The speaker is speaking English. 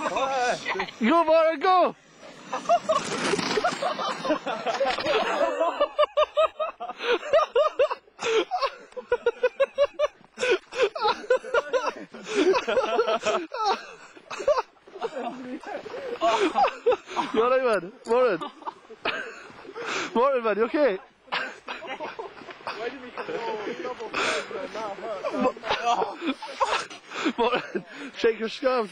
Go, Morton, go! You alright, man? Morton? Morton, man, you okay? Why did we double Morton, Morton, shake your scabs.